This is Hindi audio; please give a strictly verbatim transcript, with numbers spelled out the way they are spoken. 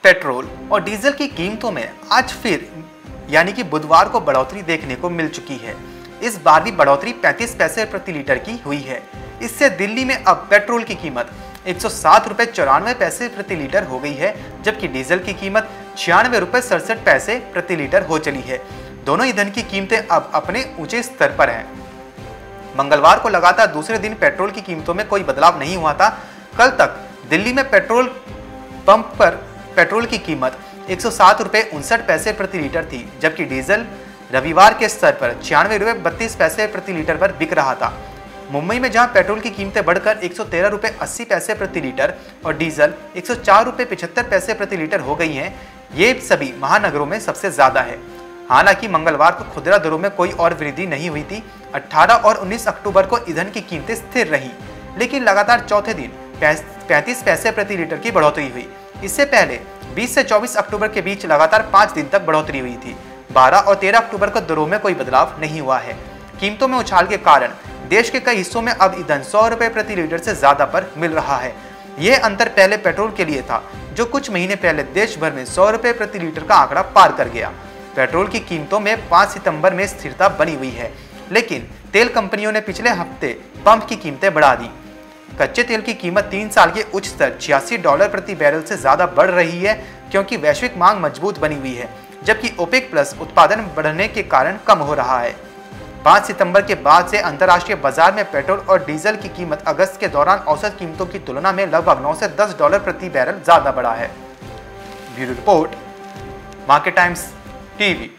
पेट्रोल और डीजल की कीमतों में आज फिर यानी कि बुधवार को बढ़ोतरी देखने को मिल चुकी है। इस बार भी बढ़ोतरी पैंतीस पैसे प्रति लीटर की हुई है। इससे दिल्ली में अब पेट्रोल की कीमत एक सौ सात रुपए चौरानवे पैसे प्रति लीटर हो गई है, जबकि डीजल की कीमत छियानवे रुपए सड़सठ पैसे प्रति लीटर हो चली है। दोनों ईंधन की कीमतें अब अपने ऊंचे स्तर पर हैं। मंगलवार को लगातार दूसरे दिन पेट्रोल की कीमतों में कोई बदलाव नहीं हुआ था। कल तक दिल्ली में पेट्रोल पंप पर पेट्रोल की कीमत एक सौ सात रुपए उनसठ पैसे प्रति लीटर थी, जबकि डीजल रविवार के स्तर पर छियानवे रुपए बत्तीस पैसे प्रति लीटर पर बिक रहा था। मुंबई में जहां पेट्रोल की कीमतें बढ़कर एक सौ तेरह रुपए अस्सी पैसे प्रति लीटर और डीजल एक सौ चार रुपए पिछहत्तर पैसे प्रति लीटर हो गई हैं, ये सभी महानगरों में सबसे ज्यादा है। हालांकि मंगलवार को खुदरा दरों में कोई और वृद्धि नहीं हुई थी। अठारह और उन्नीस अक्टूबर को ईंधन की कीमतें स्थिर रही, लेकिन लगातार चौथे दिन पैंतीस पैसे प्रति लीटर की बढ़ोतरी हुई। इससे पहले बीस से चौबीस अक्टूबर के बीच लगातार पाँच दिन तक बढ़ोतरी हुई थी। बारह और तेरह अक्टूबर को दरों में कोई बदलाव नहीं हुआ है। कीमतों में उछाल के कारण देश के कई हिस्सों में अब ईंधन सौ रुपए प्रति लीटर से ज्यादा पर मिल रहा है। यह अंतर पहले पेट्रोल के लिए था, जो कुछ महीने पहले देश भर में सौ रुपए प्रति लीटर का आंकड़ा पार कर गया। पेट्रोल की कीमतों में पाँच सितंबर में स्थिरता बनी हुई है, लेकिन तेल कंपनियों ने पिछले हफ्ते पंप की कीमतें बढ़ा दी। कच्चे तेल की कीमत तीन साल के उच्च स्तर छियासी डॉलर प्रति बैरल से ज्यादा बढ़ रही है, क्योंकि वैश्विक मांग मजबूत बनी हुई है, जबकि ओपेक प्लस उत्पादन बढ़ने के कारण कम हो रहा है। पाँच सितंबर के बाद से अंतर्राष्ट्रीय बाजार में पेट्रोल और डीजल की कीमत अगस्त के दौरान औसत कीमतों की तुलना में लगभग नौ से दस डॉलर प्रति बैरल ज्यादा बढ़ा है। Bureau report, market times TV.